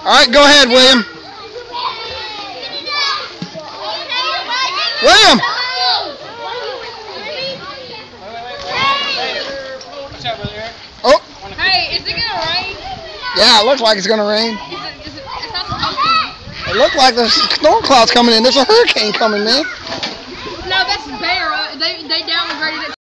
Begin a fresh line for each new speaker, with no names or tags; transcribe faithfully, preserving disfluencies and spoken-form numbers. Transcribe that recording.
All right, go ahead, William. William! Oh!
Hey, is it gonna rain?
Yeah, it looks like it's gonna rain.
Is it, is it, it's not supposed to.
It looks like there's storm clouds coming in. There's a hurricane coming, man.
No, that's Bear. They, they downgraded it.